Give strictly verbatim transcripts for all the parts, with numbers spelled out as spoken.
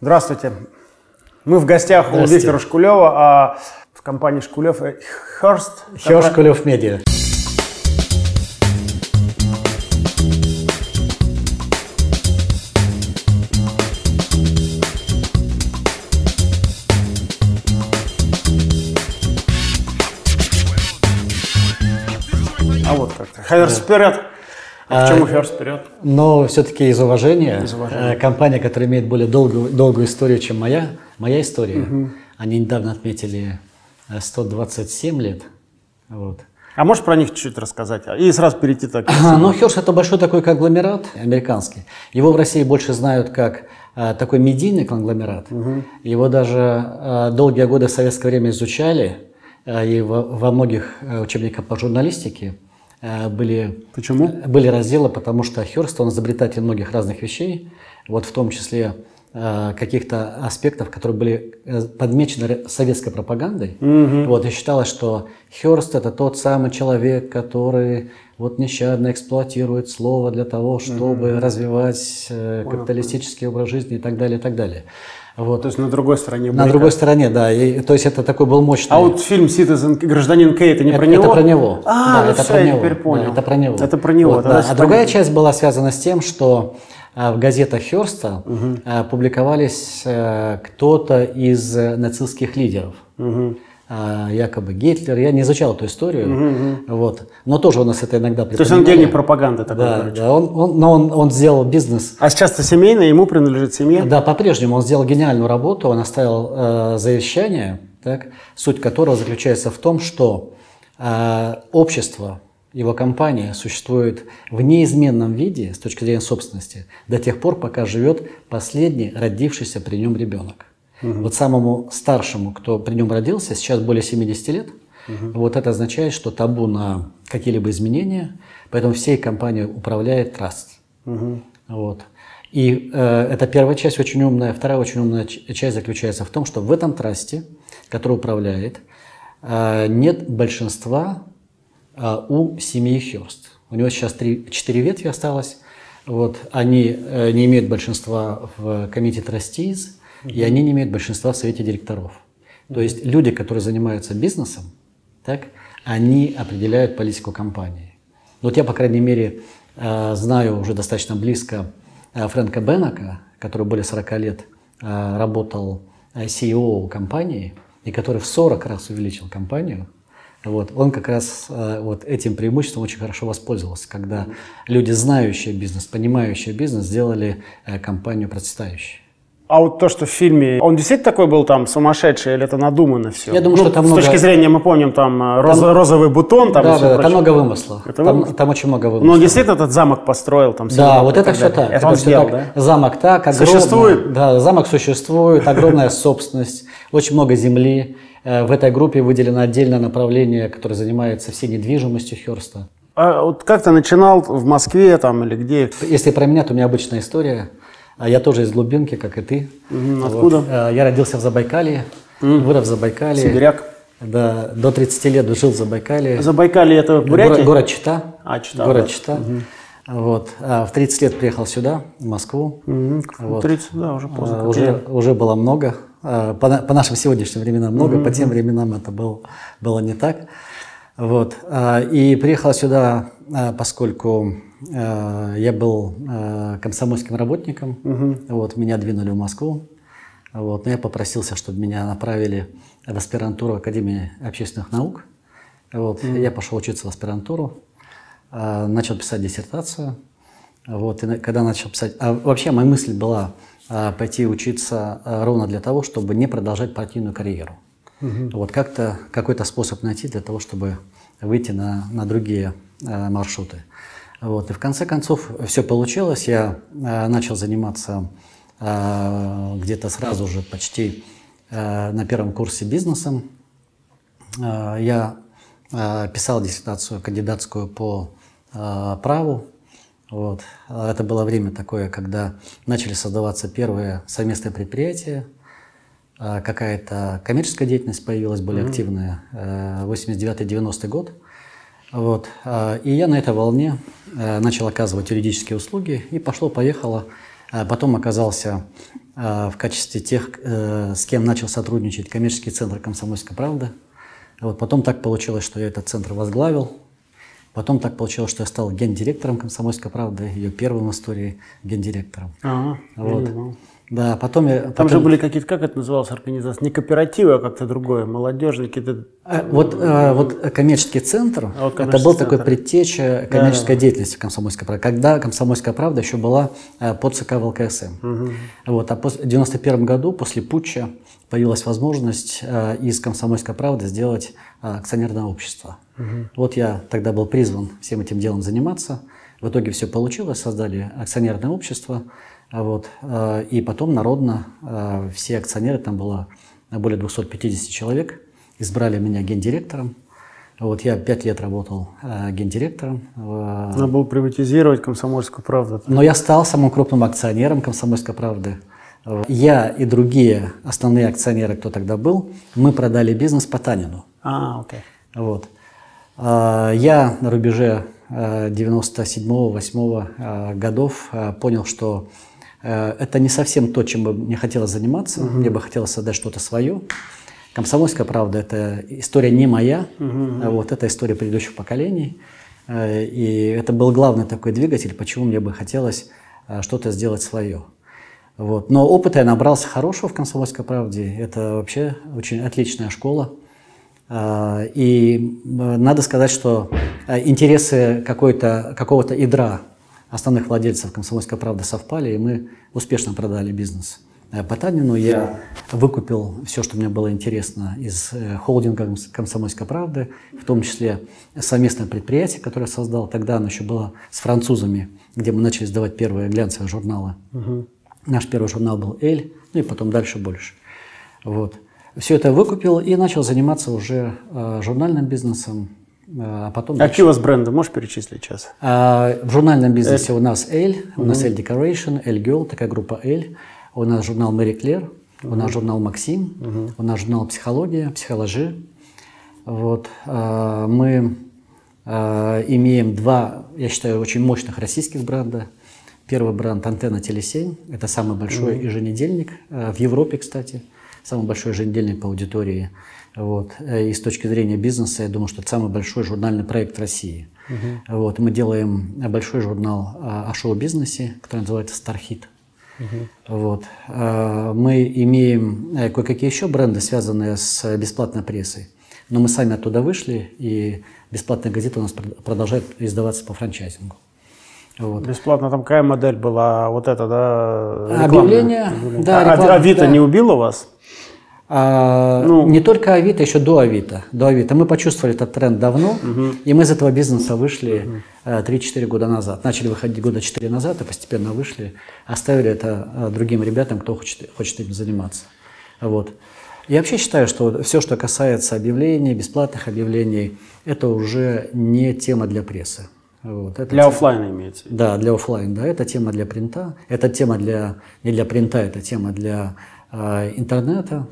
Здравствуйте. Мы в гостях у Виктора Шкулева, а в компании Шкулев Hearst. Hearst Шкулев Медиа. А вот как-то. Hearst вперед. А почему Hearst вперед? Но все-таки из уважения. Из уважения. Компания, которая имеет более долгую, долгую историю, чем моя, моя история. Угу. Они недавно отметили сто двадцать семь лет. Вот. А можешь про них чуть-чуть рассказать? И сразу перейти так. А, ну, Hearst — это большой такой конгломерат американский. Его в России больше знают как а, такой медийный конгломерат. Угу. Его даже а, долгие годы в советское время изучали. А, и во, во многих учебниках по журналистике были, Почему? были разделы, потому что Hearst, он изобретатель многих разных вещей, вот в том числе э, каких-то аспектов, которые были подмечены советской пропагандой. Mm-hmm. Вот, и считалось, что Hearst — это тот самый человек, который вот нещадно эксплуатирует слово для того, чтобы mm-hmm. развивать э, капиталистический образ жизни и так далее, и так далее. Вот. То есть на другой стороне. На другой стороне, да. И, то есть это такой был мощный. А вот фильм «Citizen», «Гражданин Кей» — это не это, про него? Это про него. А, да, ну это все, про я него. теперь понял. Да, это про него. Это про него. Вот, да. А другая часть была связана с тем, что а, в газетах Hearst угу. а, публиковались а, кто-то из а, нацистских лидеров. Угу. А, якобы Гитлер. Я не изучал эту историю, угу. вот. Но тоже у нас это иногда припоминали. То есть он гений пропаганды такой. Да, да. Он, он, но он, он сделал бизнес. А сейчас-то семейный, ему принадлежит семья? Да, по-прежнему он сделал гениальную работу, он оставил э, завещание, так, суть которого заключается в том, что э, общество, его компания существует в неизменном виде с точки зрения собственности до тех пор, пока живет последний родившийся при нем ребенок. Угу. Вот самому старшему, кто при нем родился, сейчас более семидесяти лет. Угу. Вот это означает, что табу на какие-либо изменения, поэтому всей компанией управляет траст. Угу. Вот. И э, это первая часть очень умная. Вторая очень умная часть заключается в том, что в этом трасте, который управляет, э, нет большинства э, у семьи Hearst. У него сейчас три-четыре ветви осталось. Вот. Они э, не имеют большинства в комитете trustees, и они не имеют большинства в совете директоров. То есть люди, которые занимаются бизнесом, так, они определяют политику компании. Вот я, по крайней мере, знаю уже достаточно близко Фрэнка Беннека, который более сорока лет работал си и о компании, и который в сорок раз увеличил компанию. Вот. Он как раз вот этим преимуществом очень хорошо воспользовался, когда люди, знающие бизнес, понимающие бизнес, сделали компанию процветающей. А вот то, что в фильме, он действительно такой был там сумасшедший или это надумано все? Я думаю, ну, что там с много... точки зрения, мы помним, там, роз... там... розовый бутон. Там, да, да, там много вымысла. Это там, вымысл? Там очень много вымысла. Но он действительно этот замок построил? Там, да, вот это все так. Это, это он все сделал, так. Да? Замок так, огромный. Существует? Да, замок существует, огромная собственность, очень много земли. В этой группе выделено отдельное направление, которое занимается всей недвижимостью Hearst. А вот как ты начинал в Москве там или где? Если про меня, то у меня обычная история. Я тоже из глубинки, как и ты. Угу, откуда? Вот. Я родился в Забайкалье, угу. вырос в Забайкалье. Сибиряк. Да, до тридцати лет жил в Забайкалье. Забайкалье — это Бурятия? Город, город Чита. А, Чита. Город да. Чита. Угу. Вот. А в тридцать лет приехал сюда, в Москву. Угу. Вот. тридцать, да, уже поздно. А, уже, уже было много. По, по нашим сегодняшним временам много, угу. по тем временам это был, было не так. Вот. И приехал сюда, поскольку я был комсомольским работником. Угу. Вот, меня двинули в Москву. Вот, но я попросился, чтобы меня направили в аспирантуру Академии общественных наук. Вот, угу. Я пошел учиться в аспирантуру, начал писать диссертацию. Вот, и когда начал писать... А вообще моя мысль была пойти учиться ровно для того, чтобы не продолжать партийную карьеру. Угу. Вот, как-то, какой-то способ найти для того, чтобы выйти на, на другие маршруты. Вот. И в конце концов все получилось. Я э, начал заниматься э, где-то сразу же почти э, на первом курсе бизнесом. Э, я э, писал диссертацию кандидатскую по э, праву. Вот. Это было время такое, когда начали создаваться первые совместные предприятия. Э, какая-то коммерческая деятельность появилась более mm-hmm. активная. Э, восемьдесят девятый — девяностый год. Вот. И я на этой волне начал оказывать юридические услуги, и пошло-поехало. Потом оказался в качестве тех, с кем начал сотрудничать коммерческий центр «Комсомольская правда». Вот потом так получилось, что я этот центр возглавил. Потом так получилось, что я стал гендиректором «Комсомольской правды», ее первым в истории гендиректором. Ага, вот. Да, потом я, Там потом... же были какие-то, как это называлось, организация? Не кооперативы, а как-то другое, молодежные какие-то... Вот, вот коммерческий центр, а вот коммерческий это был центр. Такой предтеча коммерческой да, деятельности «Комсомольской правды», когда «Комсомольская правда» еще была под ЦК ВЛКСМ. Угу. Вот, а в девяносто первом году, после путча, появилась возможность из «Комсомольской правды» сделать акционерное общество. Угу. Вот я тогда был призван всем этим делом заниматься. В итоге все получилось, создали акционерное общество. Вот. И потом народно все акционеры, там было более двухсот пятидесяти человек, избрали меня гендиректором. Вот я пять лет работал гендиректором. Надо было приватизировать «Комсомольскую правду». Но я стал самым крупным акционером «Комсомольской правды». Я и другие основные акционеры, кто тогда был, мы продали бизнес Потанину. А, окей. Вот. Я на рубеже девяносто седьмого — восьмого годов понял, что это не совсем то, чем бы мне хотелось заниматься. Uh-huh. Мне бы хотелось создать что-то свое. «Комсомольская правда» — это история не моя, uh-huh. вот, это история предыдущих поколений. И это был главный такой двигатель, почему мне бы хотелось что-то сделать свое. Вот. Но опыта я набрался хорошего в «Комсомольской правде». Это вообще очень отличная школа. И надо сказать, что интересы какого-то ядра основных владельцев «Комсомольской правды» совпали, и мы успешно продали бизнес Потанину. Я выкупил все, что мне было интересно из холдинга «Комсомольской правды», в том числе совместное предприятие, которое я создал. Тогда оно еще было с французами, где мы начали издавать первые глянцевые журналы. Угу. Наш первый журнал был «Эль», ну и потом дальше больше. Вот. Все это выкупил и начал заниматься уже э, журнальным бизнесом. Э, а потом а какие у вас бренды? Можешь перечислить сейчас? Э, в журнальном бизнесе Эль. у нас «Эль», у mm-hmm. нас «Эль Decoration», «Эль Girl», такая группа «Эль». У нас журнал «Мэри Клэр», mm-hmm. у нас журнал «Максим», mm-hmm. у нас журнал «Психология», «Психологи». Вот. Э, мы э, имеем два, я считаю, очень мощных российских бренда. Первый бренд «Антенна Телесень». Это самый большой mm-hmm. еженедельник э, в Европе, кстати. Самый большой еженедельник по аудитории. Вот. И с точки зрения бизнеса, я думаю, что это самый большой журнальный проект в России. Uh-huh. Вот. Мы делаем большой журнал о шоу-бизнесе, который называется «Стархит». Uh-huh. Вот. Мы имеем кое-какие еще бренды, связанные с бесплатной прессой. Но мы сами оттуда вышли, и бесплатная газета у нас продолжает издаваться по франчайзингу. Вот. Бесплатно там какая модель была? Вот это, да? Объявление. Да, а, реклама, Авито да. не убило вас? А, ну, не только Авито, еще до Авито. До Авито. Мы почувствовали этот тренд давно, угу. и мы из этого бизнеса вышли угу. три-четыре года назад. Начали выходить года четыре назад и постепенно вышли. Оставили это другим ребятам, кто хочет, хочет этим заниматься. Вот. Я вообще считаю, что все, что касается объявлений, бесплатных объявлений, это уже не тема для прессы. Вот. Это для тема, офлайна имеется? Да, для офлайна. Да. Это тема для принта. Это тема для, не для принта, это тема для э, интернета.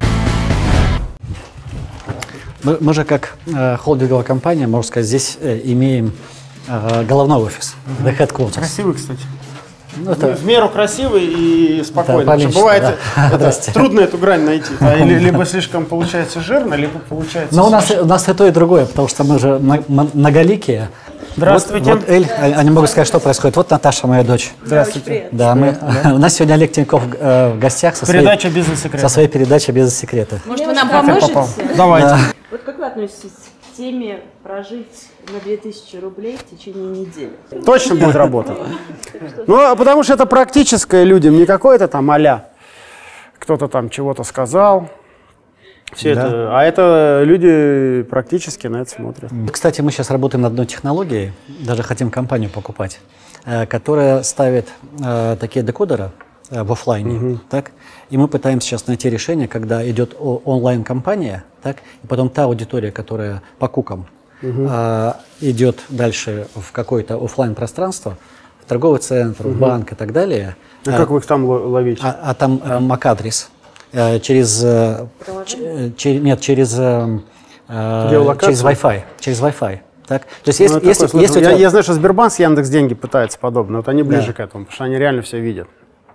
Мы, мы же как э, холдинговая компания, можно сказать, здесь э, имеем э, головной офис, uh-huh. the headquarters. Красивый, кстати. Ну, это... В меру красивый и спокойный. Да, лично, бывает да. это, трудно эту грань найти. Да, или либо слишком получается жирно, либо получается... Но у нас, у нас и то, и другое, потому что мы же многоликие. Здравствуйте. Вот, вот Эль, они могут сказать, что происходит. Вот Наташа, моя дочь. Здравствуйте. Да, мы, да. У нас сегодня Олег Тиньков э, в гостях со Передача своей, «Бизнес-секреты». со своей передачей «Бизнес-секреты». Может, вы нам поможете? Давайте. Да. Вот как вы относитесь к теме прожить на две тысячи рублей в течение недели? Точно будет работать. Ну, потому что это практическое людям, не какое-то там а-ля. Кто-то там чего-то сказал. Все да. это, а это люди практически на это смотрят. Кстати, мы сейчас работаем над одной технологией, даже хотим компанию покупать, которая ставит э, такие декодеры э, в офлайне. Угу. Так? И мы пытаемся сейчас найти решение, когда идет онлайн-компания, так? И потом та аудитория, которая по кукам угу. э, идет дальше в какое-то офлайн пространство, в торговый центр, угу. в банк и так далее. А, а как вы их там ловите? А, а там э, мак-адрес. Через, через, нет, через, через Wi-Fi, через Wi-Fi. Так? То есть, есть, ну, есть, есть я, тебя... я знаю, что Сбербанк с Яндекс.Деньги пытается подобное, вот они ближе да. к этому, потому что они реально все видят.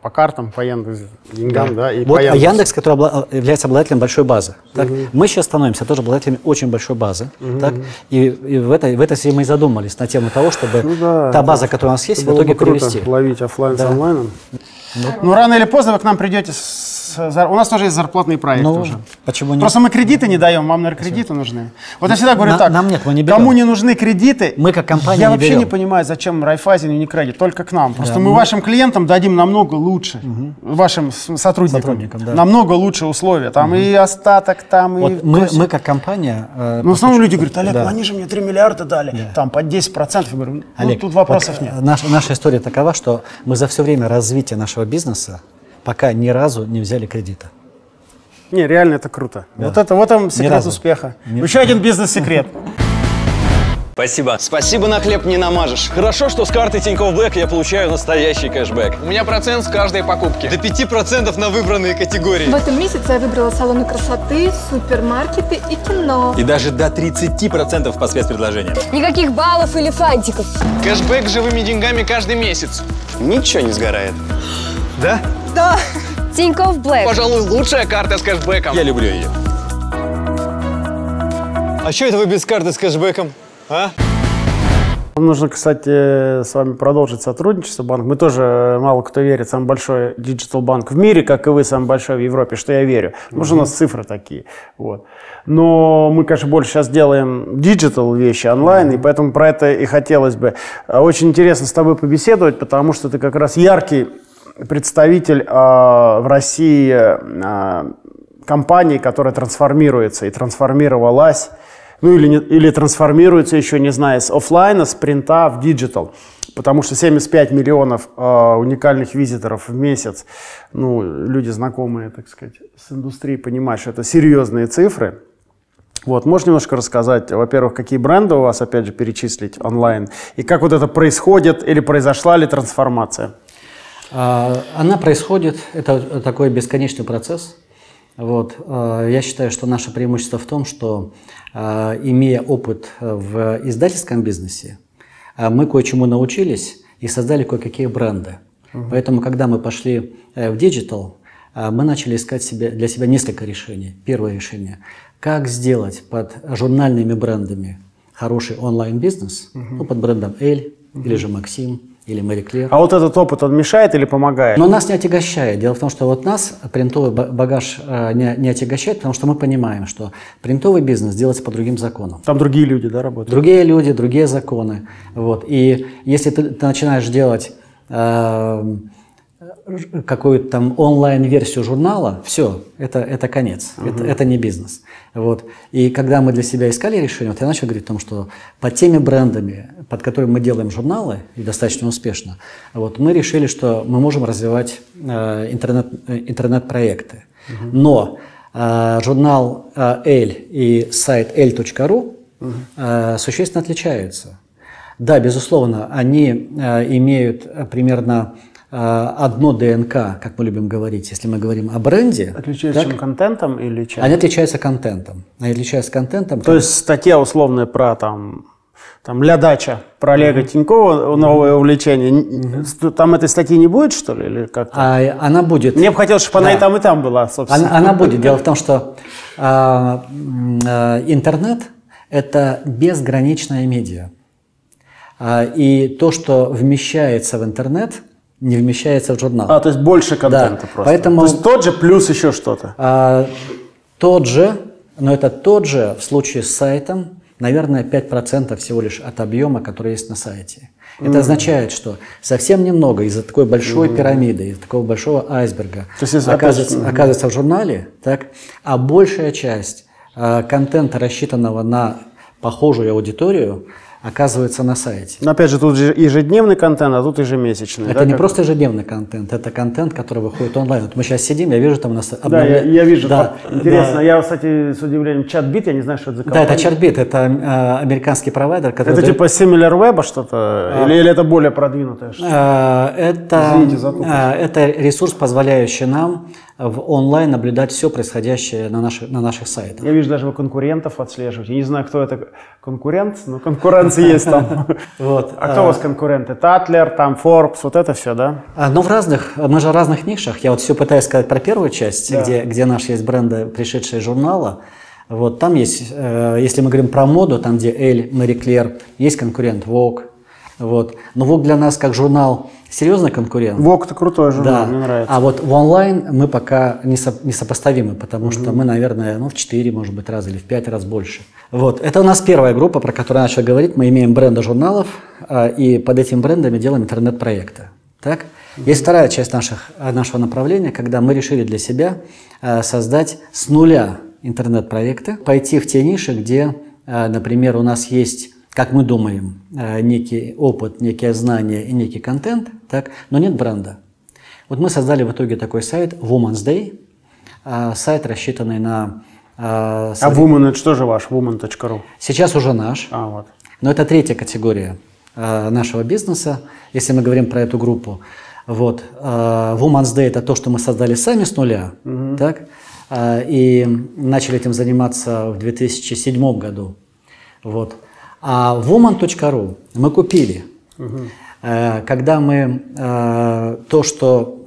по картам, по Яндекс деньгам, да, да и вот по Яндекс. Яндекс, который обла является обладателем большой базы. Так? Угу. Мы сейчас становимся тоже обладателями очень большой базы. Угу. Так? И, и в этой в этой связи мы и задумались на тему того, чтобы ну, да, та база, которая у нас есть, в итоге перевести. Ловить офлайн да. с онлайном. Ну, ну, рано или поздно вы к нам придете. С, у нас тоже есть зарплатный проект. Ну, уже. Почему нет? Просто мы кредиты не даем, вам, наверное, кредиты нужны. Вот я всегда говорю на, так, нам нет, мы не берем. Кому не нужны кредиты, мы как компания я не вообще берем. не понимаю, зачем Райфайзен и Unicredit, только к нам. Просто да, мы мы... вашим клиентам дадим намного лучше, угу. вашим сотрудникам, сотрудникам да. намного лучше условия. Там угу. и остаток, там вот и... Мы, мы как компания... Э, ну, в основном люди говорят, Олег, да. ну они же мне три миллиарда дали, да. там под десять процентов. Я говорю, ну, Олег, тут вопросов вот, нет. Наша, наша история такова, что мы за все время развития нашего бизнеса пока ни разу не взяли кредита. Не, реально это круто. Да. Вот это вот там секрет успеха. Ни Еще один бизнес-секрет. Спасибо. Спасибо на хлеб не намажешь. Хорошо, что с карты Тинькофф Блэк я получаю настоящий кэшбэк. У меня процент с каждой покупки. До пяти процентов на выбранные категории. В этом месяце я выбрала салоны красоты, супермаркеты и кино. И даже до тридцати процентов по спецпредложениям. Никаких баллов или фантиков. Кэшбэк живыми деньгами каждый месяц. Ничего не сгорает. Да? Да. Тинькофф Блэк. Пожалуй, лучшая карта с кэшбэком. Я люблю ее. А что это вы без карты с кэшбэком? А? Нам нужно, кстати, с вами продолжить сотрудничество. Банк. Мы тоже, мало кто верит, самый большой диджитал-банк в мире, как и вы, самый большой в Европе, что я верю. Потому что у нас цифры такие. Вот. Но мы, конечно, больше сейчас делаем диджитал вещи онлайн, и поэтому про это и хотелось бы. Очень интересно с тобой побеседовать, потому что ты как раз яркий представитель э, в России э, компании, которая трансформируется и трансформировалась. Ну или, не, или трансформируется еще, не знаю, с офлайна, с принта в диджитал. Потому что семьдесят пять миллионов э, уникальных визиторов в месяц, ну, люди знакомые, так сказать, с индустрией, понимают, что это серьезные цифры. Вот, можешь немножко рассказать, во-первых, какие бренды у вас, опять же, перечислить онлайн, и как вот это происходит, или произошла ли трансформация? Она происходит, это такой бесконечный процесс. Вот. Я считаю, что наше преимущество в том, что, имея опыт в издательском бизнесе, мы кое-чему научились и создали кое-какие бренды. Угу. Поэтому, когда мы пошли в диджитал, мы начали искать себе, для себя несколько решений. Первое решение – как сделать под журнальными брендами хороший онлайн-бизнес, угу. ну, под брендом «Эль» угу. или же «Максим». Или Мэри Клэр. А вот этот опыт, он мешает или помогает? Но нас не отягощает. Дело в том, что вот нас принтовый багаж не, не отягощает, потому что мы понимаем, что принтовый бизнес делается по другим законам. Там другие люди, да, работают? Другие люди, другие законы. Вот. И если ты, ты начинаешь делать э, какую-то там онлайн-версию журнала, все, это, это конец, uh-huh. это, это не бизнес. Вот. И когда мы для себя искали решение, вот я начал говорить о том, что под теми брендами, под которыми мы делаем журналы, и достаточно успешно, вот, мы решили, что мы можем развивать э, интернет, э, интернет-проекты. Uh-huh. Но э, журнал э, «Эль» и сайт эль точка ру uh-huh. э, существенно отличаются. Да, безусловно, они э, имеют примерно одно ДНК, как мы любим говорить, если мы говорим о бренде. Отличаются так, контентом или чем? Они отличаются контентом. Они отличаются контентом. То есть статья условная про там, там «Ля Дача», про Олега mm-hmm. Тинькова, новое увлечение. Mm-hmm. Там этой статьи не будет, что ли? Или как-то? А, она будет. Мне бы хотелось, чтобы да. она и там, и там была, собственно. Она, она будет. Дело в том, что а, а, интернет – это безграничная медиа. А, и то, что вмещается в интернет – не вмещается в журнал. А, то есть больше контента да. просто. Поэтому, то есть тот же плюс еще что-то. А, тот же, но это тот же в случае с сайтом, наверное, пять процентов всего лишь от объема, который есть на сайте. Это mm-hmm. означает, что совсем немного из-за такой большой mm-hmm. пирамиды, из-за такого большого айсберга то есть, оказывается, опять... оказывается в журнале, так, а большая часть а, контента, рассчитанного на похожую аудиторию, оказывается на сайте. Но опять же, тут же ежедневный контент, а тут ежемесячный. Это да, не как? Просто ежедневный контент, это контент, который выходит онлайн. Вот мы сейчас сидим, я вижу там у нас... Да, я, я вижу. Да, интересно, да. Я, кстати, с удивлением, чат-бит, я не знаю, что это за компания. Да, это чат-бит, это э, американский провайдер, который... Это дает... типа SimilarWeb что-то? А, или, или это более продвинутое? Э, это, э, это ресурс, позволяющий нам в онлайн наблюдать все происходящее на наших, на наших сайтах. Я вижу, даже вы конкурентов отслеживаете. Я не знаю, кто это конкурент, но конкуренция есть там. А кто у вас конкуренты? Татлер, там Forbes, вот это все, да? Ну, в разных, мы же в разных нишах. Я вот все пытаюсь сказать про первую часть, где, где наши есть бренды, пришедшие из журнала. Вот там есть, если мы говорим про моду, там где Elle, Marie Claire, есть конкурент Vogue. Вот. Но Vogue для нас как журнал серьезный конкурент. Vogue-то крутой журнал, да. мне нравится. А вот в онлайн мы пока не, со, не сопоставимы, потому что mm-hmm. мы, наверное, ну, в четыре, может быть, раза или в пять раз больше. Вот. Это у нас первая группа, про которую я начал говорить. Мы имеем бренды журналов, и под этими брендами делаем интернет-проекты. Так? Mm-hmm. Есть вторая часть наших, нашего направления, когда мы решили для себя создать с нуля интернет-проекты, пойти в те ниши, где, например, у нас есть, как мы думаем, некий опыт, некие знания и некий контент, так, но нет бренда. Вот мы создали в итоге такой сайт Women's Day, сайт, рассчитанный на... А Woman, это что же ваш? woman точка ру? Сейчас уже наш, а, вот. но это третья категория нашего бизнеса, если мы говорим про эту группу. Вот. Women's Day – это то, что мы создали сами с нуля, угу. так, и начали этим заниматься в две тысячи седьмом году. Вот. А woman точка ру мы купили. Угу. Когда мы то, что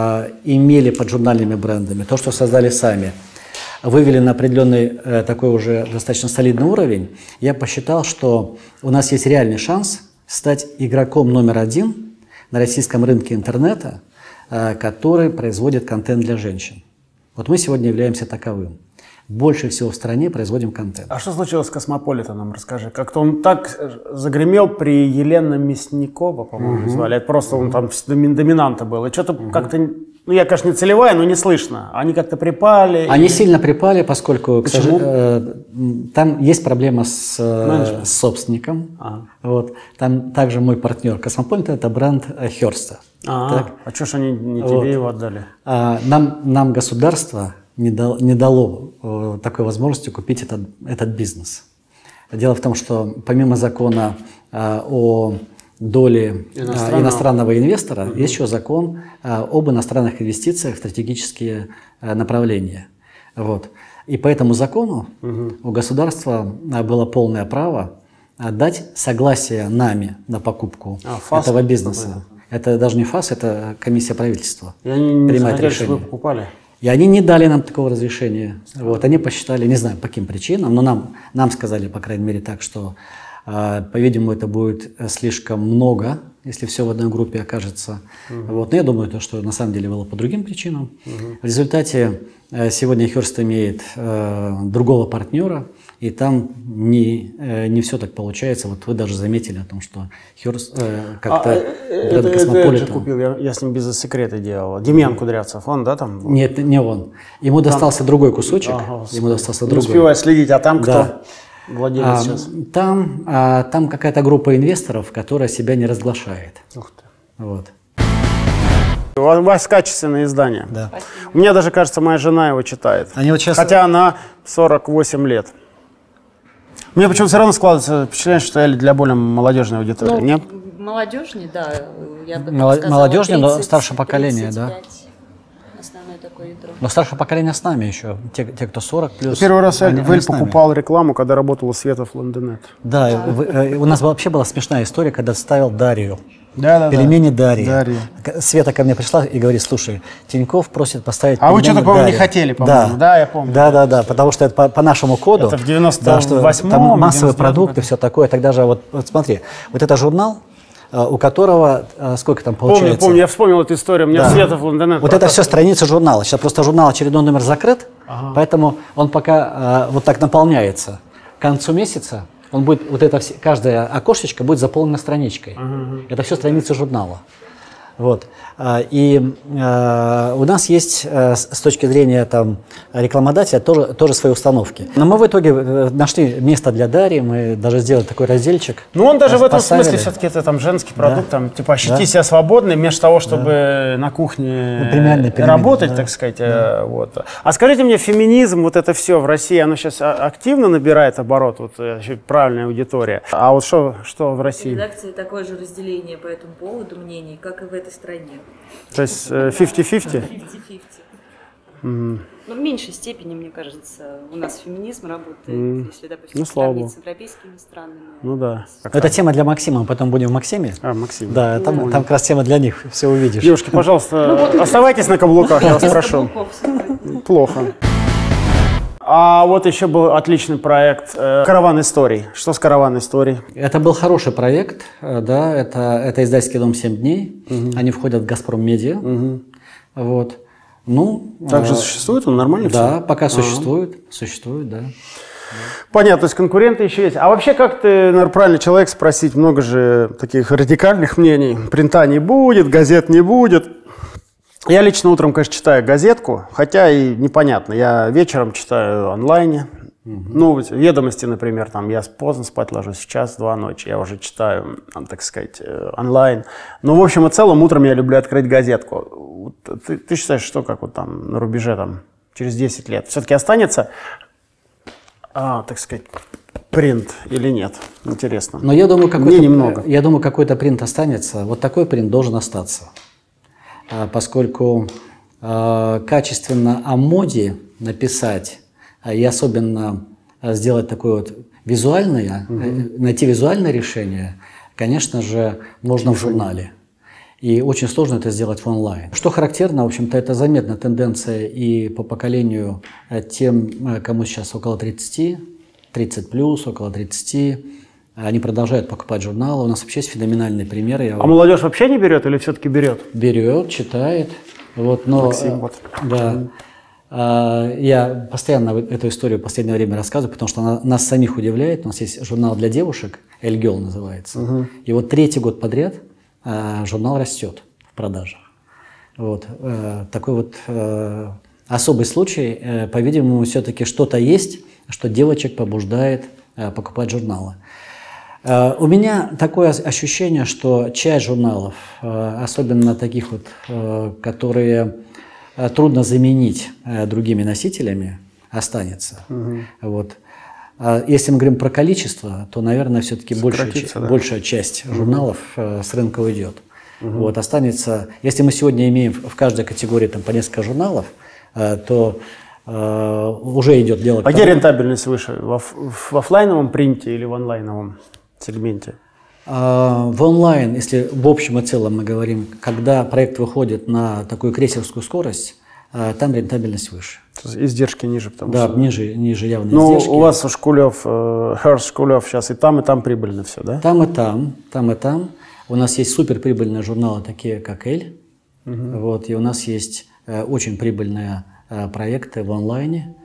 имели под журнальными брендами, то, что создали сами, вывели на определенный такой уже достаточно солидный уровень, я посчитал, что у нас есть реальный шанс стать игроком номер один на российском рынке интернета, который производит контент для женщин. Вот мы сегодня являемся таковым. Больше всего в стране производим контент. А что случилось с Космополитеном, расскажи? Как-то он так загремел при Елене Мясникова, по-моему, угу. звали. Это просто он там доминанта был. И что-то угу. как-то, ну я, конечно, не целевая, но не слышно. Они как-то припали. Они и... сильно припали, поскольку к сож... э, там есть проблема с, э, с собственником. Ага. Вот. Там также мой партнер Космополитен, это бренд Хёрста. А, а что ж они не тебе вот. его отдали? А, нам, нам государство не дало, не дало э, такой возможности купить этот, этот бизнес. Дело в том, что помимо закона э, о доле иностранного, э, иностранного инвестора, угу. есть еще закон э, об иностранных инвестициях в стратегические э, направления. Вот. И по этому закону угу. у государства было полное право дать согласие нами на покупку а, ФАС, этого бизнеса. Это даже не ФАС, это комиссия правительства. И они не захотели, чтобы вы покупали? И они не дали нам такого разрешения. Вот, они посчитали, не знаю по каким причинам, но нам, нам сказали, по крайней мере, так, что, э, по-видимому, это будет слишком много, если все в одной группе окажется. Угу. Вот, но я думаю, то, что на самом деле было по другим причинам. Угу. В результате э, сегодня Хёрст имеет э, другого партнера, и там не, э, не все так получается. Вот вы даже заметили о том, что Хёрст э, как-то... А, это, это я же купил, я, я с ним бизнес-секреты делал. Демьян Кудрявцев, он, да, там? Нет, не он. Ему там... достался другой кусочек. Ага, ему достался не другой. успеваю следить, а там да. кто владелец а, сейчас? Там, а, там какая-то группа инвесторов, которая себя не разглашает. Ух ты. Вот. У вас качественное издание. Да. У меня даже, кажется, моя жена его читает. Они вот сейчас... Хотя она сорок восемь лет. У меня почему-то все равно складывается впечатление, что я для более молодежной аудитории. Ну, нет? Молодежный, да. Я бы Мол, сказала, молодежный, тридцать, но старшее поколение, да. Основное такое ядро. Но старшее поколение с нами еще. Те, те кто сорок плюс. Первый раз я в Эль покупал рекламу, когда работала Света в Лондонет. Да, а. в, э, у нас вообще была смешная история, когда ставил Дарью. Да, да, пельмени да. Дарьи. Дарья. Света ко мне пришла и говорит: слушай, Тинькофф просит поставить а пельмени Дарьи. А вы что такого не хотели, по-моему? Да. да, я помню. Да, да, да, потому что это по, по нашему коду. Это в девяносто восьмом, да, там массовые продукты, все такое. Тогда же, вот, вот смотри, вот это журнал, у которого, сколько там получается? Помню, помню, я вспомнил эту историю, у меня да. Света в Лондонет. Вот это все страницы журнала. Сейчас просто журнал очередной номер закрыт, ага. поэтому он пока вот так наполняется. К концу месяца он будет, вот это все, каждое окошечко будет заполнено страничкой. Uh-huh. Это все страницы журнала. Вот. И э, у нас есть э, с точки зрения там, рекламодателя тоже, тоже свои установки. Но мы в итоге нашли место для Дарьи, мы даже сделали такой разделчик. Ну он даже в этом поставили. Смысле все-таки это там женский продукт, да. там, типа ощути да. себя свободным, вместо того, чтобы да. на кухне ну, работать, да. так сказать. Да. Вот. А скажите мне, феминизм, вот это все в России, оно сейчас активно набирает оборот, вот правильная аудитория. А вот что, что в России? В редакции такое же разделение по этому поводу мнений, как и в этой стране. То есть фифти-фифти? фифти-фифти. Угу. Но в меньшей степени, мне кажется, у нас феминизм работает, Mm. если, допустим, Ну, слава сравнить богу. с европейскими странами. Ну да. Это тема для Максима, мы потом будем в Максиме. А, Максим. Да, там, там как раз тема для них, все увидишь. Девушки, пожалуйста, оставайтесь на каблуках, я вас прошу. Плохо. А вот еще был отличный проект э, «Караван историй». Что с «Караван историй»? Это был хороший проект, э, да, это, это издательский дом «семь дней», Угу. они входят в «Газпром Медиа». Угу. Вот. Ну, Также э, существует он нормально? Да, все? пока А. существует, существует, да. Понятно, то есть конкуренты еще есть. А вообще, как ты, наверное, правильно человек спросить, много же таких радикальных мнений. Принта не будет, газет не будет. Я лично утром, конечно, читаю газетку, хотя и непонятно. Я вечером читаю онлайне. Ну, «Ведомости», например, там я поздно спать ложусь, в час-два ночи, я уже читаю, так сказать, онлайн. Но, в общем и целом, утром я люблю открыть газетку. Ты, ты считаешь, что как вот там на рубеже там, через десять лет все-таки останется, а, так сказать, принт или нет? Интересно. Но я думаю, Мне какой-то, немного. я думаю, какой-то принт останется. Вот такой принт должен остаться. А, Поскольку а, качественно о моде написать, а, и особенно а, сделать такое вот визуальное, э, найти визуальное решение, конечно же, можно в журнале. И очень сложно это сделать в онлайн. Что характерно, в общем-то, это заметная тенденция и по поколению э, тем, э, кому сейчас около тридцати, тридцать плюс, около тридцати, они продолжают покупать журналы. У нас вообще есть феноменальные примеры. Я А молодежь вообще не берет или все-таки берет? берет, читает. Вот, но, Максим, вот. Да. А, Я постоянно эту историю в последнее время рассказываю, потому что она нас самих удивляет. У нас есть журнал для девушек, «Эль Гёрл» называется. Угу. И вот третий год подряд а, журнал растет в продажах. Вот. а, Такой вот а, особый случай. А, По-видимому, все-таки что-то есть, что девочек побуждает а, покупать журналы. Uh, у меня такое ощущение, что часть журналов, uh, особенно таких вот, uh, которые uh, трудно заменить uh, другими носителями, останется. Uh-huh. Вот. Uh, если мы говорим про количество, то, наверное, все-таки большая, да. большая часть журналов uh, с рынка уйдет. Uh-huh. Вот, останется, если мы сегодня имеем в каждой категории там, по несколько журналов, uh, то uh, уже идет дело к А тому- где рентабельность выше? В, оф- в офлайновом принте или в онлайновом сегменте? А, В онлайн, если в общем и целом мы говорим, когда проект выходит на такую крейсерскую скорость, а, там рентабельность выше. То есть издержки ниже, потому Да, что... ниже, ниже явные Ну, издержки. у вас у Шкулев, э, Hearst Шкулев сейчас и там, и там прибыльно все, да? Там и там, там и там. У нас есть суперприбыльные журналы, такие как «Эль». Вот, и у нас есть э, очень прибыльные э, проекты в онлайне,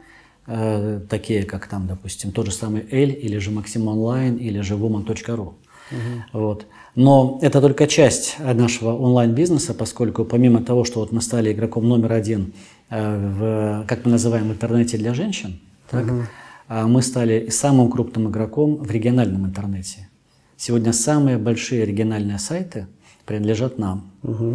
э, такие как там, допустим, тот же самый «Эль», или же «Максим онлайн», или же woman точка ру. Вот. Но это только часть нашего онлайн-бизнеса, поскольку помимо того, что вот мы стали игроком номер один э, в, как мы называем, интернете для женщин, так, а мы стали и самым крупным игроком в региональном интернете. Сегодня самые большие региональные сайты принадлежат нам.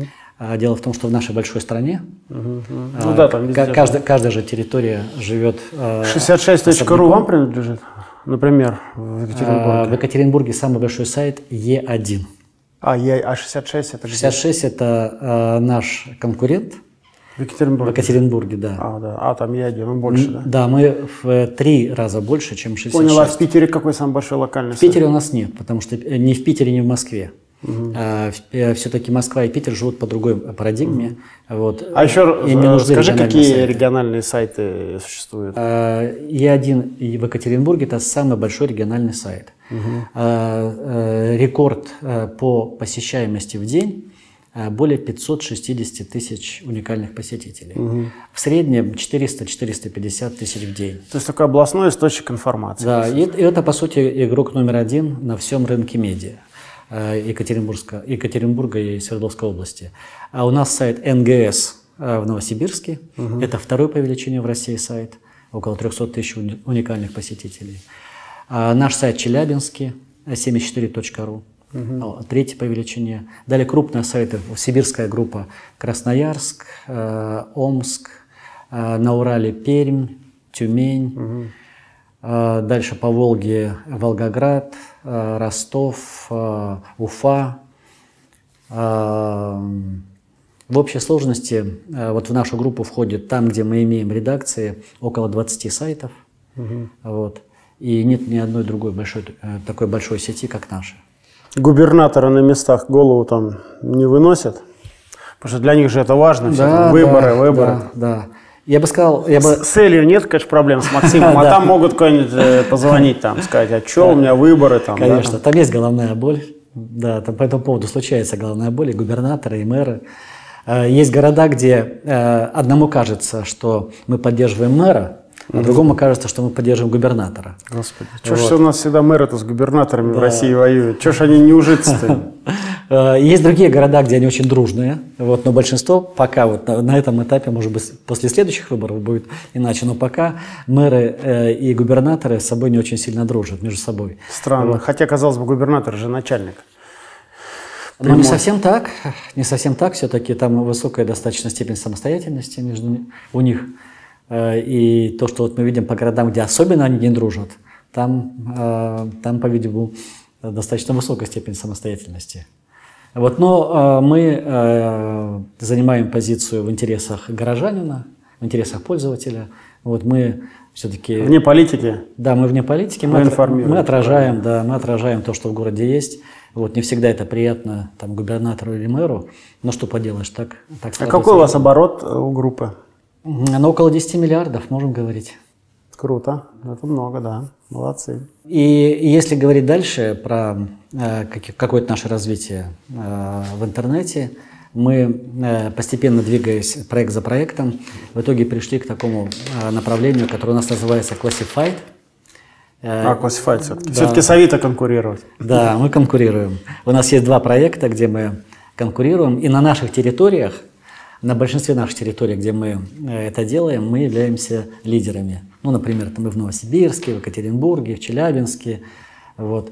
А дело в том, что в нашей большой стране Ну а, да, там везде. ка- каждая, каждая же территория живет... а, шестьдесят шесть точка ру особняком. вам принадлежит, например, в Екатеринбурге? А, В Екатеринбурге самый большой сайт Е один. А, я, а шестьдесят шесть это где? шестьдесят шесть это а, наш конкурент В Екатеринбурге? в Екатеринбурге, да. А, да. А, там я один, он больше, да? Да, мы в три раза больше, чем шестьдесят шесть. Понял, а в Питере какой самый большой локальный В Питере у нас нет, потому что ни в Питере, ни в Москве. Все-таки Москва и Питер живут по другой парадигме. Вот. А еще Им не нужны скажи, региональные какие сайты. региональные сайты существуют? Е один и в Екатеринбурге – это самый большой региональный сайт. А, э, Рекорд э, по посещаемости в день э, более пятьсот шестьдесят тысяч уникальных посетителей. В среднем четыреста — четыреста пятьдесят тысяч в день. То есть такой областной источник информации. Да, и, и это, по сути, игрок номер один на всем рынке медиа э, Екатеринбурга, Екатеринбурга и Свердловской области. А у нас сайт эн гэ эс э, в Новосибирске. Это второй по величине в России сайт. Около трехсот тысяч уни- уникальных посетителей. А наш сайт Челябинский, семьдесят четыре точка ру. О, третий по величине. Далее крупные сайты, сибирская группа Красноярск, э, Омск, э, на Урале Пермь, Тюмень. Э, дальше по Волге Волгоград, э, Ростов, э, Уфа. Э, В общей сложности вот в нашу группу входит там, где мы имеем редакции, около двадцати сайтов. Угу. Вот. И нет ни одной другой большой, такой большой сети, как наша. Губернаторы на местах голову там не выносят? Потому что для них же это важно. Да, все, выборы, да, выборы. Да, да. Я бы сказал... Я бы... С, с Элью нет, конечно, проблем с Максимом, а там могут кто-нибудь позвонить, там, сказать, а что у меня выборы там. Конечно, там есть головная боль. Да, там по этому поводу случается головная боль, и губернаторы, и мэры. Есть города, где одному кажется, что мы поддерживаем мэра, а другому кажется, что мы поддерживаем губернатора. Господи, что вот. ж у нас всегда мэры-то с губернаторами да. в России воюют? Что ж они не ужиться-то? Есть другие города, где они очень дружные, вот, но большинство пока вот на, на этом этапе, может быть, после следующих выборов будет иначе, но пока мэры э, и губернаторы с собой не очень сильно дружат между собой. Странно, вот. Хотя, казалось бы, губернатор же начальник. Но не совсем так, не совсем так, все-таки там высокая достаточно степень самостоятельности между у них. И то, что вот мы видим по городам, где особенно они не дружат, там, там по-видимому, достаточно высокая степень самостоятельности. Вот, но мы занимаем позицию в интересах горожанина, в интересах пользователя. Вот мы все-таки... Вне политики? Да, мы вне политики. Мы, отра... мы, отражаем, да, мы отражаем то, что в городе есть. Вот, не всегда это приятно там, губернатору или мэру, но что поделаешь, так, так А какой у вас оборот у группы? Ну, около десяти миллиардов, можем говорить. Круто, это много, да, молодцы. И, и если говорить дальше про э, какое-то наше развитие э, в интернете, мы, э, постепенно двигаясь проект за проектом, в итоге пришли к такому э, направлению, которое у нас называется Classified. Э, а, Classified все-таки. Да. Все-таки с Авито конкурировать. Да, мы конкурируем. У нас есть два проекта, где мы конкурируем, и на наших территориях, на большинстве наших территорий, где мы это делаем, мы являемся лидерами. Ну, например, мы в Новосибирске, в Екатеринбурге, в Челябинске. Вот.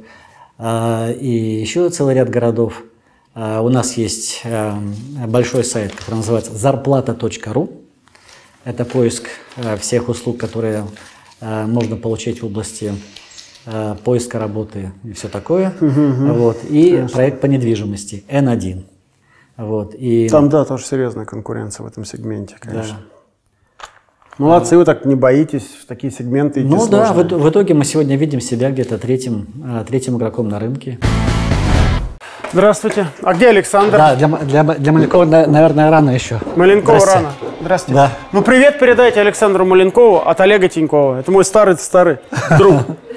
И еще целый ряд городов. У нас есть большой сайт, который называется зарплата точка ру. Это поиск всех услуг, которые можно получить в области поиска работы и все такое. Угу, вот. И конечно. Проект по недвижимости эн один. Вот, и... Там, да, тоже серьезная конкуренция в этом сегменте, конечно. Да. Молодцы, вы так не боитесь в такие сегменты идти Ну сложные. да, в, в итоге мы сегодня видим себя где-то третьим, третьим игроком на рынке. Здравствуйте. А где Александр? Да, для, для, для Маленкова, наверное, рано еще. Маленкова рано. Здравствуйте. Да. Ну, привет передайте Александру Маленкову от Олега Тинькова. Это мой старый-старый друг.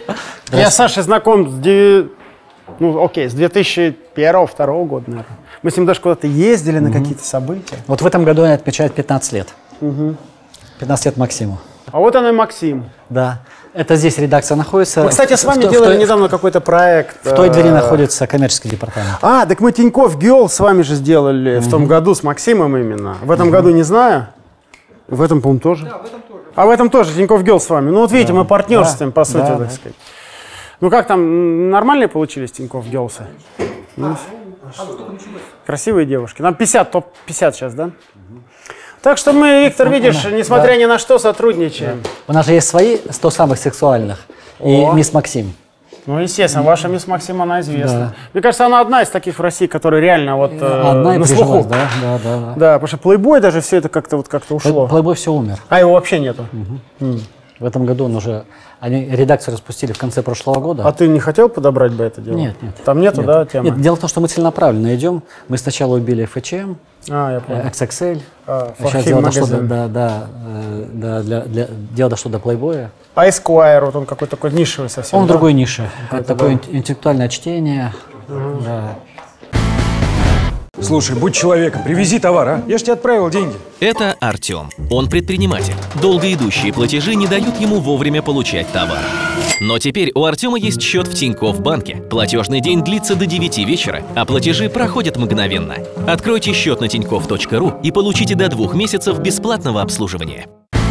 Я с Сашей знаком с... Ну, окей, с две тысячи первого — две тысячи второго года, наверное. Мы с ним даже куда-то ездили угу. на какие-то события. Вот в этом году они отмечают пятнадцать лет. Угу. пятнадцать лет Максиму. А вот он и Максим. Да. Это здесь редакция находится. Мы, кстати, с вами в, делали в той, недавно какой-то проект. В той двери находится коммерческий департамент. А, так мы Тинькофф Girl с вами же сделали угу. в том году с Максимом именно. В этом угу. году не знаю. В этом, по-моему, тоже. Да, в этом тоже. А в этом тоже Тинькофф Girl с вами. Ну вот видите, да. мы партнерствуем, да. по сути, да, так да. сказать. Ну как там, нормальные получились Тинькофф Girls? Ну, красивые девушки. Нам пятьдесят, топ пятьдесят сейчас, да? Угу. Так что мы, Виктор, видишь, несмотря да. ни на что, сотрудничаем. Да. У нас же есть свои сто самых сексуальных. О. И мисс Максим. Ну, естественно, ваша мисс Максим, она известна. Да. Мне кажется, она одна из таких в России, которая реально вот одна э, на слуху. Да, да, да, да. Да, потому что Playboy даже все это как-то вот как-то ушло. Playboy все умер. А его вообще нету. Угу. Mm. В этом году он уже, они редакцию распустили в конце прошлого года. А ты не хотел подобрать бы это дело? Нет, нет. Там нету, нет. да, темы? Нет, дело в том, что мы целенаправленно идем. Мы сначала убили эф эйч эм, а, я понял. икс икс эль. А, сейчас дело дошло до, да, да, да, для, для, дело дошло до Playboy. А Esquire, вот он какой-то такой нишевый совсем, Он да? другой нише. Это, это такое да. интеллектуальное чтение. Угу. Да. Слушай, будь человеком, привези товар, а? Я ж тебе отправил деньги. Это Артем. Он предприниматель. Долго идущие платежи не дают ему вовремя получать товар. Но теперь у Артема есть счет в Тинькофф банке. Платежный день длится до девяти вечера, а платежи проходят мгновенно. Откройте счет на тинькофф точка ру и получите до двух месяцев бесплатного обслуживания.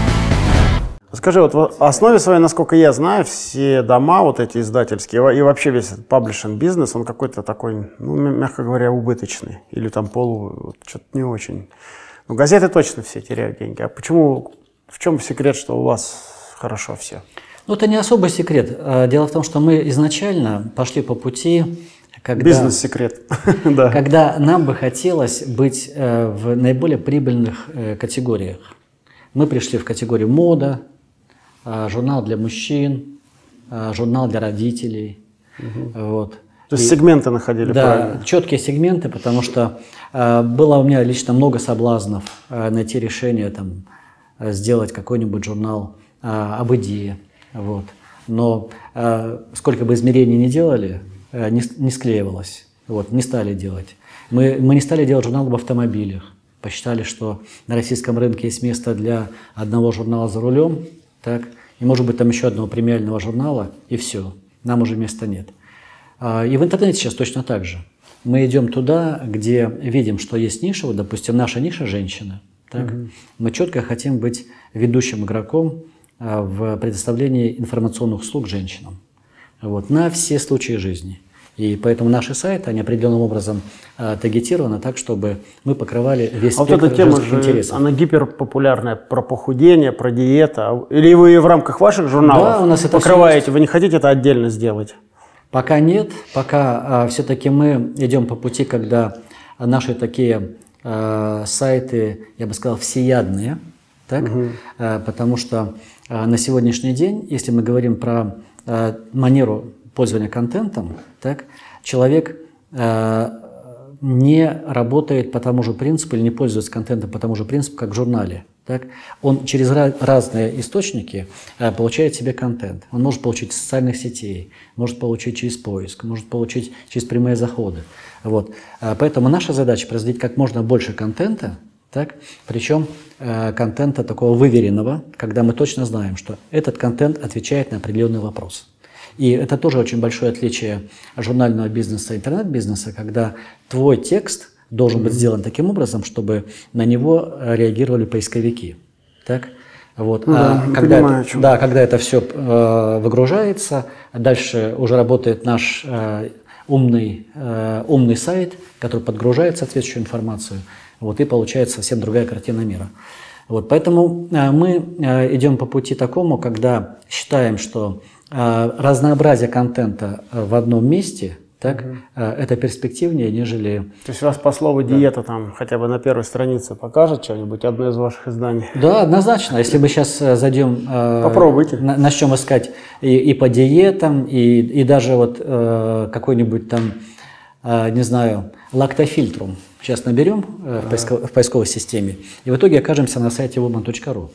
Скажи, вот в основе своей, насколько я знаю, все дома вот эти издательские и вообще весь этот паблишинг бизнес, он какой-то такой, ну, мягко говоря, убыточный. Или там полу, вот, что-то не очень. Ну, газеты точно все теряют деньги. А почему, в чем секрет, что у вас хорошо все? Ну, это не особый секрет. Дело в том, что мы изначально пошли по пути, когда, бизнес-секрет. Да. Когда нам бы хотелось быть э, в наиболее прибыльных э, категориях. Мы пришли в категорию мода, э, журнал для мужчин, э, журнал для родителей. Угу. Вот. То есть И, сегменты находили, да, правильно? четкие сегменты, потому что э, было у меня лично много соблазнов э, найти решение, там, э, сделать какой-нибудь журнал э, об идее. Вот. Но э, сколько бы измерений ни делали, э, не, не склеивалось. Вот, не стали делать. Мы, мы не стали делать журнал об автомобилях. Посчитали, что на российском рынке есть место для одного журнала за рулем, так, и может быть там еще одного премиального журнала, и все. Нам уже места нет. А, и в интернете сейчас точно так же. Мы идем туда, где видим, что есть ниша, вот, допустим, наша ниша – женщина. Так? Угу. Мы четко хотим быть ведущим игроком в предоставлении информационных услуг женщинам, вот, на все случаи жизни. И поэтому наши сайты, они определенным образом э, таргетированы так, чтобы мы покрывали весь а спектр вот эта тема женских же, интересов. она гиперпопулярная, про похудение, про диету. Или вы в рамках ваших журналов да, у нас это покрываете, вы не хотите это отдельно сделать? Пока нет, пока э, все-таки мы идем по пути, когда наши такие э, сайты, я бы сказал, всеядные, так? Угу. Э, потому что э, на сегодняшний день, если мы говорим про э, манеру пользования контентом, так, человек э, не работает по тому же принципу или не пользуется контентом по тому же принципу, как в журнале. Так. Он через ra разные источники э, получает себе контент. Он может получить из социальных сетей, может получить через поиск, может получить через прямые заходы. Вот. Э, поэтому наша задача – производить как можно больше контента, так, причем э, контента такого выверенного, когда мы точно знаем, что этот контент отвечает на определенный вопрос. И это тоже очень большое отличие журнального бизнеса и интернет-бизнеса, когда твой текст должен быть сделан таким образом, чтобы на него реагировали поисковики. Так? Вот. Ну, а да, когда, понимаю, это, да, когда это все э, выгружается, дальше уже работает наш э, умный, э, умный сайт, который подгружает соответствующую информацию, вот, и получается совсем другая картина мира. Вот, поэтому э, мы э, идем по пути такому, когда считаем, что разнообразие контента в одном месте, так, угу. это перспективнее, нежели… То есть у вас по слову диета да. там хотя бы на первой странице покажет что-нибудь, одно из ваших изданий? Да, однозначно. Если мы сейчас зайдем… Попробуйте. На, начнем искать и, и по диетам, и, и даже вот какой-нибудь там, не знаю, лактофильтрум. Сейчас наберем ага. в, поисковой, в поисковой системе, и в итоге окажемся на сайте woman точка ру.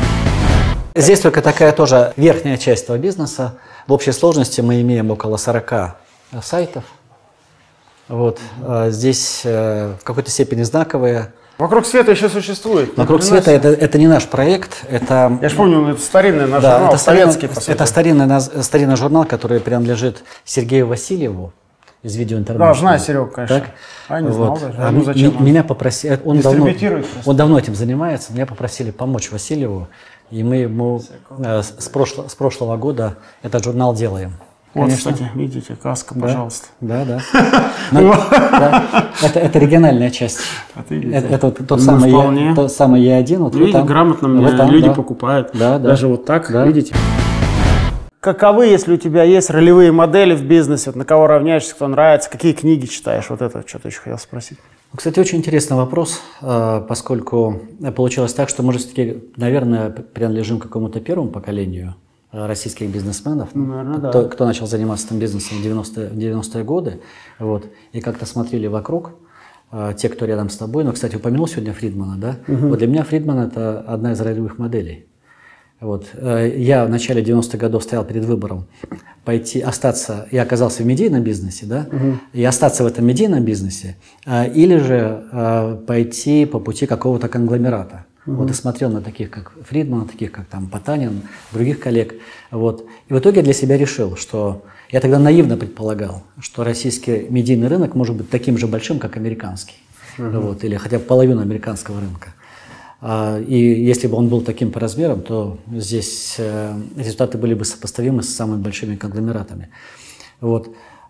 Здесь только такая тоже верхняя часть этого бизнеса. В общей сложности мы имеем около сорока сайтов. Вот. Здесь в какой-то степени знаковые. «Вокруг света» еще существует. «Вокруг света» это, это не наш проект. Это, Я же помню, это старинный наш да, журнал, это советский, старинный, по сути. Это старинный, старинный журнал, который принадлежит Сергею Васильеву из видеоинтернета. Да, знаю, Серега, конечно. Так? А, не знал вот. даже. А ну, зачем он? Меня попросили, он давно, он давно этим занимается, меня попросили помочь Васильеву. И мы ему э, с, прошло, с прошлого года этот журнал делаем. Вот, Конечно. кстати, видите, каска, пожалуйста. Да, да. Но, да. Это, это региональная часть. Это, это тот, самый е, тот самый Е один. Вот видите, там, грамотно вот там, люди да. покупают. Да, да. Даже вот так, да. видите. Каковы, если у тебя есть ролевые модели в бизнесе, вот на кого равняешься, кто нравится, какие книги читаешь? Вот это что-то еще хотел спросить. Кстати, очень интересный вопрос, поскольку получилось так, что мы же все-таки, наверное, принадлежим к какому-то первому поколению российских бизнесменов, наверное, кто, да. кто начал заниматься этим бизнесом в девяностые годы, вот, и как-то смотрели вокруг, те, кто рядом с тобой. Но, кстати, упомянул сегодня Фридмана, да? Угу. Вот для меня Фридман – это одна из ролевых моделей. Вот. Я в начале девяностых годов стоял перед выбором пойти, остаться, я оказался в медийном бизнесе, да, угу. и остаться в этом медийном бизнесе, или же пойти по пути какого-то конгломерата. Угу. Вот и смотрел на таких, как Фридман, таких, как там Потанин, других коллег. Вот. И в итоге для себя решил, что я тогда наивно предполагал, что российский медийный рынок может быть таким же большим, как американский, угу. вот, или хотя бы половину американского рынка. И если бы он был таким по размерам, то здесь результаты были бы сопоставимы с самыми большими конгломератами. Вот.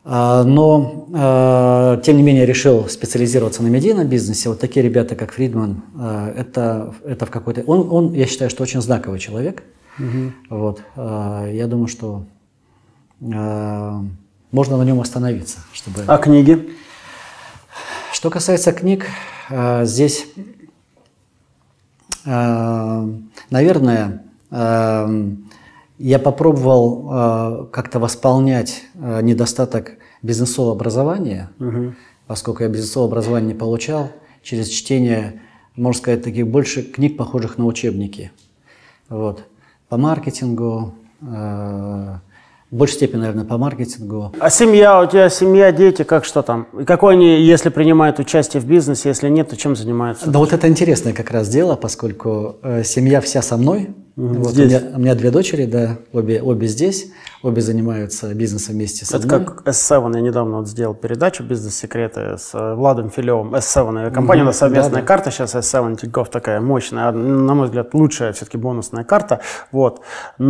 Но, тем не менее, решил специализироваться на медийном бизнесе. Вот такие ребята, как Фридман, это, это в какой-то… Он, он, я считаю, что очень знаковый человек. Угу. Вот. Я думаю, что можно на нем остановиться. Чтобы... А книги? Что касается книг, здесь, наверное, я попробовал как-то восполнять недостаток бизнесового образования, угу. поскольку я бизнесовое образование не получал, через чтение, можно сказать, таких больше книг, похожих на учебники. Вот. По маркетингу, э, в большей степени, наверное, по маркетингу. А семья, у тебя семья, дети, как что там? И какой они, если принимают участие в бизнесе, если нет, то чем занимаются? Да вот это интересное как раз дело, поскольку э, семья вся со мной. Вот у, меня, у меня две дочери, да, обе, обе здесь, обе занимаются бизнесом вместе со мной. Это как эс семь, я недавно вот сделал передачу «Бизнес-секреты» с Владом Филевым. эс семь, компания, у нас совместная да, да. карта сейчас, эс семь Тинькофф такая мощная, на мой взгляд, лучшая все-таки бонусная карта, вот,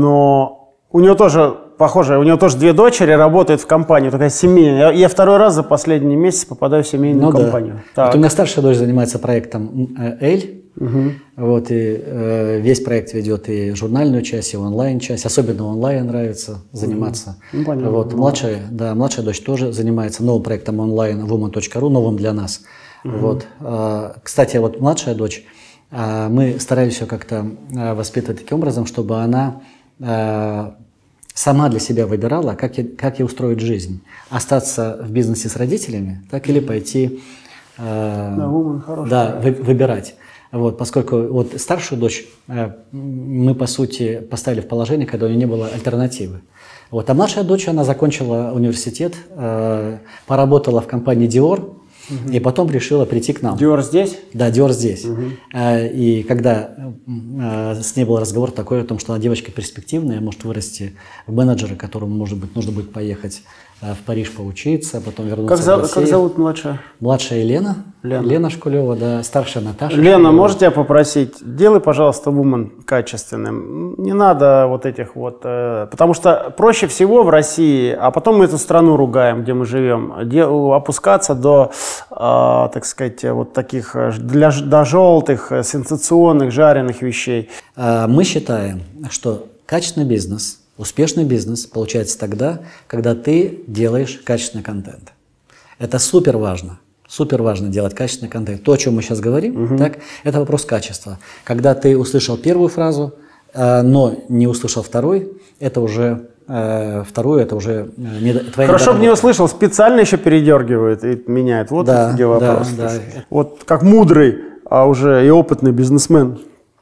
но у него тоже, похоже, у него тоже две дочери работают в компании, такая семейная. Я, я второй раз за последний месяц попадаю в семейную ну, компанию. Да. Вот у меня старшая дочь занимается проектом «Эль». Угу. Вот, и э, весь проект ведет и журнальную часть, и онлайн-часть. Особенно онлайн нравится заниматься. Угу. Ну, понятно. Вот, младшая, да, младшая дочь тоже занимается новым проектом онлайн woman точка ру, новым для нас. Угу. Вот, э, кстати, вот младшая дочь, э, мы старались ее как-то э, воспитывать таким образом, чтобы она э, сама для себя выбирала, как ей, как ей устроить жизнь. Остаться в бизнесе с родителями, так или пойти э, да, woman, да, вы, выбирать. Вот, поскольку вот старшую дочь э, мы, по сути, поставили в положение, когда у нее не было альтернативы. Вот, а младшая дочь, она закончила университет, э, поработала в компании Dior, угу. и потом решила прийти к нам. Dior здесь? Да, Dior здесь. Угу. Э, и когда э, с ней был разговор такой о том, что она девочка перспективная, может вырасти в менеджера, которому, может быть, нужно будет поехать в Париж поучиться, потом вернуться как зов, в Россию. Как зовут младшая? Младшая Елена. Лена, Лена Шкулева, да. Старшая Наташа. Лена, Шкулева. можете тебя попросить, делай, пожалуйста, woman качественным. Не надо вот этих вот... Э, потому что проще всего в России, а потом мы эту страну ругаем, где мы живем, де, опускаться до, э, так сказать, вот таких, для, до желтых, сенсационных, жареных вещей. Мы считаем, что качественный бизнес... Успешный бизнес получается тогда, когда ты делаешь качественный контент. Это супер важно. Супер важно делать качественный контент. То, о чем мы сейчас говорим, угу. так, это вопрос качества. Когда ты услышал первую фразу, э, но не услышал второй, это уже э, вторую, это уже э, не, твоя Хорошо, чтобы не услышал, специально еще передергивает и меняет. Вот да, где вопрос. Да, да. Вот как мудрый, а уже и опытный бизнесмен,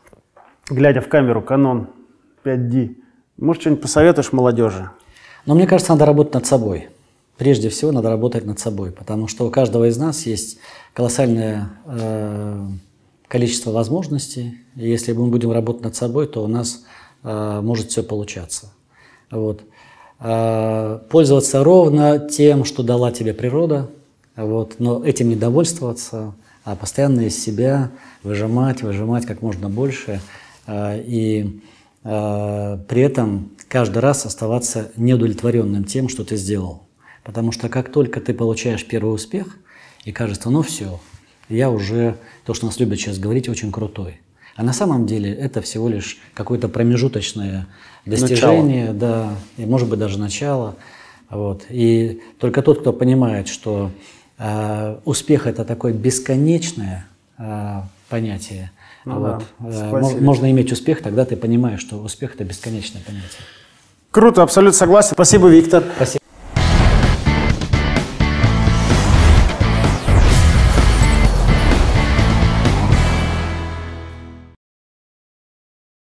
глядя в камеру, Canon пять ди. Может, что-нибудь посоветуешь молодежи? Но мне кажется, надо работать над собой. Прежде всего, надо работать над собой, потому что у каждого из нас есть колоссальное э, количество возможностей. И если мы будем работать над собой, то у нас э, может все получаться. Вот. Э, пользоваться ровно тем, что дала тебе природа, вот, но этим не довольствоваться, а постоянно из себя выжимать, выжимать как можно больше. Э, и при этом каждый раз оставаться неудовлетворенным тем, что ты сделал. Потому что как только ты получаешь первый успех, и кажется, ну все, я уже, то, что нас любят сейчас говорить, очень крутой. А на самом деле это всего лишь какое-то промежуточное достижение, да, и может быть даже начало. Вот. И только тот, кто понимает, что э, успех – это такое бесконечное э, понятие, Ну, вот. да. Можно иметь успех, тогда ты понимаешь, что успех – это бесконечное понятие. Круто, абсолютно согласен. Спасибо, Виктор. Спасибо.